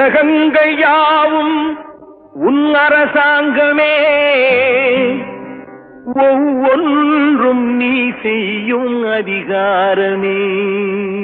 உலகங்கள் யாவும் உன் அரசாங்கமே, ஒவ்வொன்றும் நீ செய்யும் அதிகாரமே.